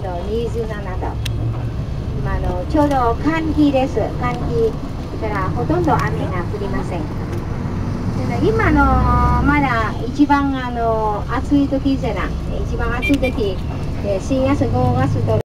27度。今ちょうど寒気です。寒気だからほとんど雨が降りません。今まだ一番暑い時じゃない。一番暑い時、4月5月と